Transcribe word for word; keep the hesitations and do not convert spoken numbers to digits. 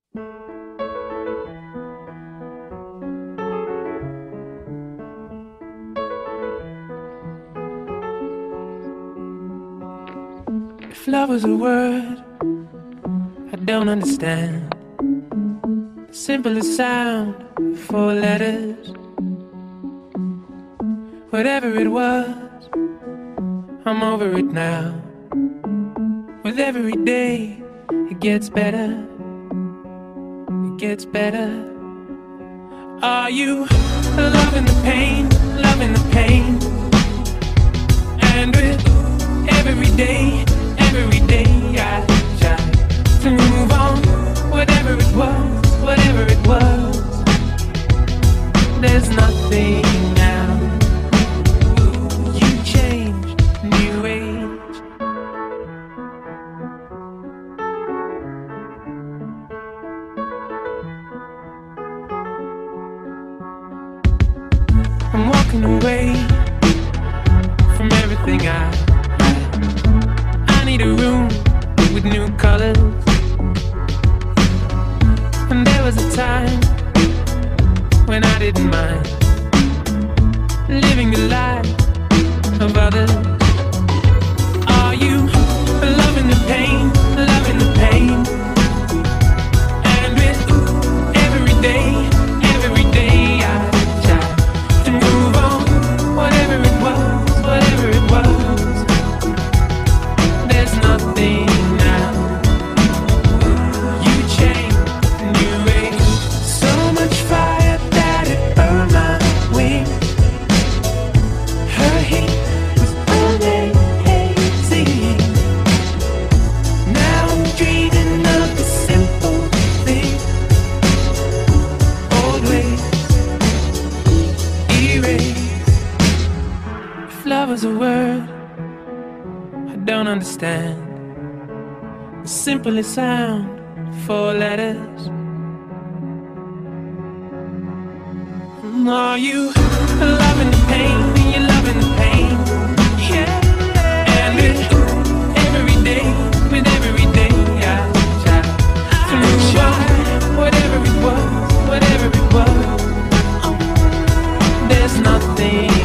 If love was a word I don't understand, the simplest sound, four letters. Whatever it was, I'm over it now. With every day, it gets better. It gets better. Are you loving the pain, loving the pain? And with every day, every day I try to move on. Whatever it was, whatever it was, there's nothing now. You changed, new age. I'm walking away from everything I I need a room with new colors. And there was a time when I didn't mind living the life of others. Are you loving the pain, loving the pain? And with every day, every day I try to move on. Whatever it was, whatever it was, there's nothing now. You changed, new age. So much fire that it burned my wings. Her heat was amazing. Now I'm dreaming of the simple thing. Old ways erased. If love was a word I don't understand, the simplest sound, four letters. Are you loving the pain? Are you loving the pain? Yeah. And with every day, with every day I try to move on. Whatever it was, whatever it was, there's nothing